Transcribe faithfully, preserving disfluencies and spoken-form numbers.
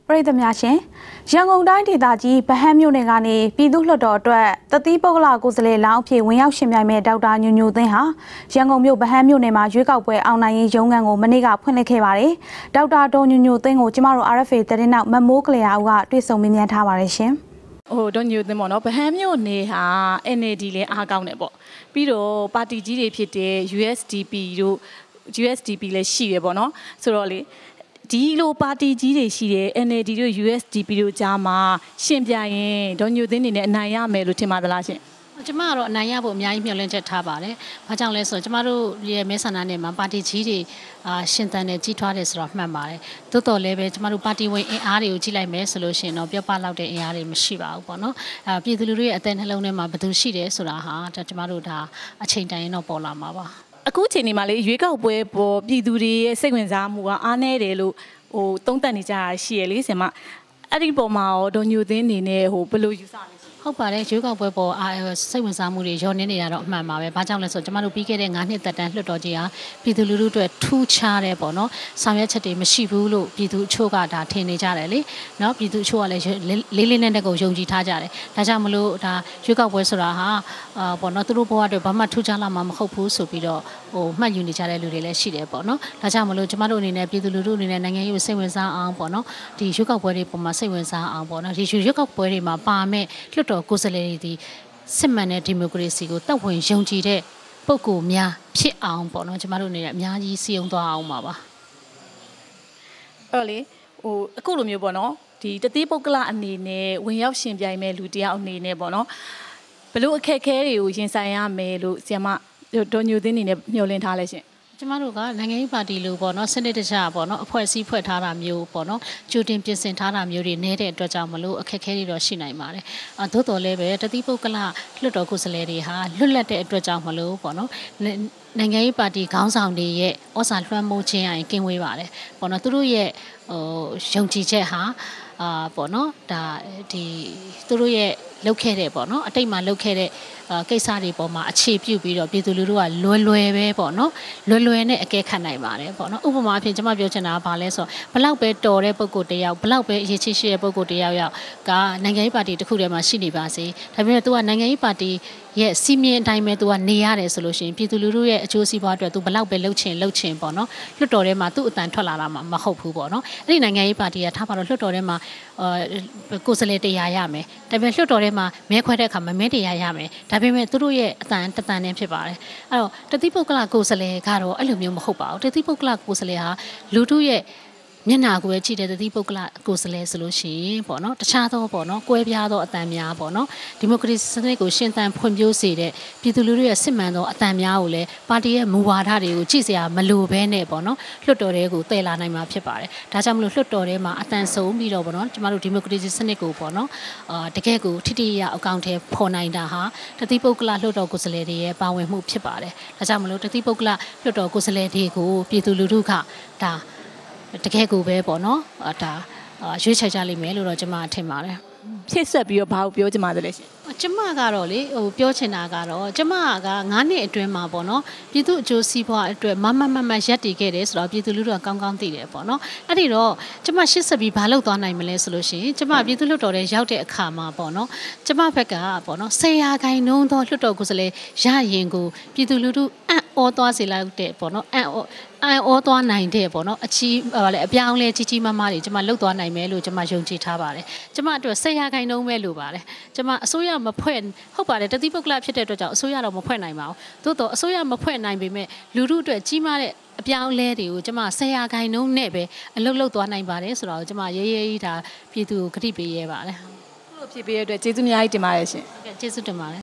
ပရိသတ်များရှင်ရန်ကုန်တိုင်းဒေသကြီးဗဟန်းမြို့နယ်ကနေပြည်သူ့လွှတ်တော်အတွက်တတိပုဂ္ဂလကိုယ်စားလှယ်လောင်းအဖြစ်ဝင်ရောက်ရှင်ပြိုင်မဲ့ဒေါက်တာညိုညိုသင်းဟာရန်ကုန်မြို့ဗဟန်းမြို့နယ်မှာရွေးကောက်ပွဲအောင်နိုင်ရေးရုံးခန်းကိုမနေ့ကဖွင့်လှစ်ခဲ့ပါတယ်။ဒေါက်တာဒေါ်ညိုညိုသင်းကိုကျမတို့ R F A သတင်းနောက်မမိုးကလျာဦးကတွေ့ဆုံမေးမြန်းထားပါတယ်ရှင်။ဟိုဒေါ်ညိုသင်းပေါ့နော်ဗဟန်းမြို့နယ်ဟာ N A D လဲအားကောင်းတယ်ပေါ့။ပြီးတော့ပါတီကြီးတွေဖြစ်တဲ့ U S D P တို့ U S D P လဲရှိတယ်ပေါ့နော်။ဆိုတော့လေဒီလိုပါတီကြီးတွေရှိတယ် N A D တို့ U S D P တို့ကြားမှာရှင်ပြရင်ဒေါ်ညိုသင်းနေနဲ့အနိုင်ရမယ်လို့ထင်ပါသလားရှင်ကျမကတော့အနိုင်ရဖို့အများကြီးမျှော်လင့်ချက်ထားပါတယ်။ဘာကြောင့်လဲဆိုတော့ကျမတို့ရဲ့မဲဆန္ဒနယ်မှာပါတီကြီးတွေအာရှင်သန်နေကြီးထွားတယ်ဆိုတော့မှတ်ပါတယ်။သို့တော်လည်းပဲကျမတို့ပါတီဝင်အင်အားတွေကိုကြည့်လိုက်မယ်ဆိုလို့ရှိရင်တော့ပြောပလောက်တဲ့အင်အားတွေမရှိပါဘူးပေါ့နော်။အဲပြည်သူလူထုရဲ့အသက်နှလုံးထဲမှာဘယ်သူရှိတယ်ဆိုတာဟာကျမတို့ဒါအချိန်တိုင်းတော့ပေါ်လာမှာပါ။အခုချိန်ဒီမှာလေရွေးကောက်ပွဲပေါ်ပြည်သူတွေရဲ့စိတ်ဝင်စားမှုကအားနည်းတယ်လို့ဟိုသုံးသပ်နေကြတာရှိရလေဆင်မအဲ့ဒီပေါ်မှာရောဒေါ်ညိုသင်းအနေနဲ့ဟိုဘယ်လိုယူဆလဲဟုတ်ပါတယ်ရွေးကောက်ပွဲပေါ်စိတ်ဝင်စားမှုတွေရောနေနေတာတော့အမှန်ပါပဲ။ဘာကြောင့်လဲဆိုတော့ကျမတို့ပြီးခဲ့တဲ့၅နှစ်သက်တမ်းလွှတ်တော်ကြီးဟာပြည်သူလူထုအတွက်ထူးခြားတယ်ပေါ့နော်။ဆောင်ရွက်ချက်တွေမရှိဘူးလို့ပြည်သူအချို့ကဒါထင်နေကြတယ်လေ။နော်ပြည်သူအချို့ကလည်းလေးလေးနက်နက်ကိုယုံကြည်ထားကြတယ်။ဒါကြောင့်မလို့ဒါရွေးကောက်ပွဲဆိုတာဟာအာပေါ့နော်သူတို့ဘဝအတွက်ဘာမှထူးခြားလာမှာမဟုတ်ဘူးဆိုပြီးတော့ဟိုမှတ်ယူနေကြတဲ့လူတွေလည်းရှိတယ်ပေါ့နော်။ဒါကြောင့်မလို့ကျမတို့အနေနဲ့ပြည်သူလူထုအနေနဲ့နိုင်ငံရေးကိုစိတ်ဝင်စားအောင်ပေါ့နော်။ဒီရွေးကောက်ပွဲတွေပေါ်မှာစိတ်ဝင်စားအောင်ပေါ့နော်။ဒီရွေးကောက်ပွဲတွေမှာပါမဲ့လွှတ်တော်ကိုယ်စားလှယ်တွေဒီစစ်မှန်တဲ့ဒီမိုကရေစီကိုတပ်ဝင်ယုံကြည်တဲ့ပုဂ္ဂိုလ်များဖြစ်အောင်ပေါ့နော်ကျမတို့အနေနဲ့အများကြီးစီယုံသွားအောင်ပါပါအဲ့လေဟိုအခုလိုမျိုးပေါ့နော်ဒီတတိပုဂ္ဂလအနေနဲ့ဝင်ရောက်ရှင်ပြိုင်မဲ့လူတယောက်အနေနဲ့ပေါ့နော်ဘလို့အခက်အခဲတွေကိုရင်ဆိုင်ရမယ်လို့ဆီယမဒေါ်ညိုသင်းအနေနဲ့မျှော်လင့်ထားလဲရှင်ကျမတို့ကနိုင်ငံရေးပါတီလို့ပေါ့နော်စနစ်တကျပေါ့နော်အဖွဲ့အစည်းဖွဲ့ထားတာမျိုးပေါ့နော်ကြိုတင်ပြင်ဆင်ထားတာမျိုးတွေနေတဲ့အတွက်ကြောင့်မလို့အခက်အခဲတွေတော့ရှိနိုင်ပါတယ်။အသို့တော်လည်းပဲတတိပုဂ္ဂလလွှတ်တော်ကိုယ်စားလှယ်တွေဟာလွတ်လပ်တဲ့အတွက်ကြောင့်မလို့ပေါ့နော်နိုင်ငံရေးပါတီခေါင်းဆောင်တွေရဲ့ဩဇာလွှမ်းမိုးခြင်းအရင်ကင်းဝေးပါတယ်။ပေါ့နော်သူတို့ရဲ့ဟိုယုံကြည်ချက်ဟာအာပေါ့နော်ဒါဒီသူတို့ရဲ့လုပ်ခဲ့တဲ့ပေါ့နော်အတိတ်မှာလုပ်ခဲ့တဲ့ကိစ္စတွေပေါ်မှာအခြေပြုပြီးတော့ပြည်သူလူထုကလွယ်လွယ်ပဲပေါ့နော်လွယ်လွယ်နဲ့အကဲခတ်နိုင်ပါတယ်ပေါ့နော်ဥပမာအဖြစ်ကျွန်မပြောချင်တာကဘာလဲဆိုတော့ဘလောက်ပဲတော်တဲ့ပုံကိုတယောက်ဘလောက်ပဲအရေးကြီးရှိတဲ့ပုံကိုတယောက်ယောက်ကနိုင်ငံရေးပါတီတစ်ခုထဲမှာရှိနေပါစေဒါပေမဲ့ तू ကနိုင်ငံရေးပါတီရဲ့စီမင်းအတိုင်းပဲ तू ကနေရတယ်ဆိုလို့ရှိရင်ပြည်သူလူထုရဲ့အကျိုးစီးပွားအတွက် तू ဘလောက်ပဲလှုပ်ချင်လှုပ်ချင်ပေါ့နော်လွှတ်တော်ထဲမှာသူ့အတန်ထွက်လာတာမှမဟုတ်ဘူးပေါ့နော်အဲ့ဒီနိုင်ငံရေးပါတီကထားပါတော့လွှတ်တော်ထဲမှာအာကိုယ်စားလှယ်တရားရမယ်ဒါပေမဲ့လွှတ်တော်ထဲမှာမဲခွဲတဲ့အခါမှာမဲတရားရမယ်ဒါပေမဲ့သူတို့ရဲ့အတန်တတန်နဲ့ဖြစ်ပါတယ်အဲ့တော့တတိပုဂ္ဂလကိုယ်စားလှယ်ကတော့အဲ့လိုမျိုးမဟုတ်ပါဘူးတတိပုဂ္ဂလကိုယ်စားလှယ်ဟာလူထုရဲ့မျက်နာကိုပဲကြည့်တဲ့တတိပုဂ္ဂလကိုယ်စားလှယ်ဆိုလို့ရှိရင်ပေါ့နော်တခြားသောပေါ့နော်ကွဲပြားသောအတန်များပေါ့နော်ဒီမိုကရေစီစနစ်ကိုရှင်သန်ဖွံ့ဖြိုးစေတဲ့ပြည်သူလူထုရဲ့စစ်မှန်သောအတန်များကိုလည်းပါတီရဲ့မူဝါဒတွေကိုကြည့်စရာမလိုဘဲနဲ့ပေါ့နော်လွှတ်တော်တွေကိုတည်လာနိုင်မှာဖြစ်ပါတယ်ဒါကြောင့်မလို့လွှတ်တော်ထဲမှာအတန်ဆုံးပြီးတော့ပေါ့နော်ကျမတို့ဒီမိုကရေစီစနစ်ကိုပေါ့နော်အာတကယ်ကိုထိထိရအကောင့်ထဲပေါ်နိုင်တာဟာတတိပုဂ္ဂလလွှတ်တော်ကိုယ်စားလှယ်တွေရဲ့ပါဝင်မှုဖြစ်ပါတယ်ဒါကြောင့်မလို့တတိပုဂ္ဂလလွှတ်တော်ကိုယ်စားလှယ်တွေကိုပြည်သူလူထုကဒါတကယ်ကိုပဲပေါ့နော်ဒါရွေးချယ်ကြလိမ့်မယ်လို့တော့ကျွန်မထင်ပါတယ်ဖြည့်ဆက်ပြီးတော့ဘာကိုပြောချင်ပါသလဲရှင်ကျွန်မကတော့လေဟိုပြောချင်တာကတော့ကျွန်မကငါးနှစ်အတွင်းမှာပေါ့နော်ပြည်သူအကျိုးစီးပွားအတွက်မမမမရက်တည်ခဲ့တယ်ဆိုတော့ပြည်သူလူထုကကောင်းကောင်းသိတယ်ပေါ့နော်အဲ့ဒီတော့ကျွန်မရှစ်ဆက်ပြီးဘာလုပ်သွားနိုင်မလဲဆိုလို့ရှိရင်ကျွန်မပြည်သူလွှတ်တော်ထဲရောက်တဲ့အခါမှာပေါ့နော်ကျွန်မဘက်ကပေါ့နော်ဆယ်ရာခိုင်နှုန်းသောလွှတ်တော်ကိုယ်စားလှယ်ရရင်ကိုပြည်သူလူထုအံ့ဩသွားစေလိုက်တဲ့ပေါ့နော်အံ့ဩအံ့ဩသွားနိုင်တဲ့ပေါ့နော်အချီးဟိုလေအပြောင်းလဲကြီးကြီးမားမားတွေကျွန်မလှုပ်သွားနိုင်မယ်လို့ကျွန်မယုံကြည်ထားပါတယ်ကျွန်မအတွက်ဆယ်ရာခိုင်နှုန်းပဲလို့ပါတယ်ကျွန်မအစိုးရမဖွဲ့ဟုတ်ပါတယ်တတိပုဂ္ဂလဖြစ်တဲ့အတွက်ကြောင့်အစိုးရတော့မဖွဲ့နိုင်ပါဘူးသို့တော့အစိုးရမဖွဲ့နိုင်ပေမဲ့လူထုအတွက်ကြီးမားတဲ့အပြောင်းလဲတွေကိုကျွန်မဆယ်ရာခိုင်နှုန်းနဲ့ပဲအလုပ်လုပ်သွားနိုင်ပါတယ်ဆိုတော့ကျွန်မရေးရေးကြီးဒါပြည်သူကိုဂရုပေးရဲပါတယ်ခုလိုဖြစ်ပေးရတဲ့အတွက်ကျေးဇူးအများကြီးတင်ပါတယ်ရှင်ဟုတ်ကဲ့ကျေးဇူးတင်ပါတယ်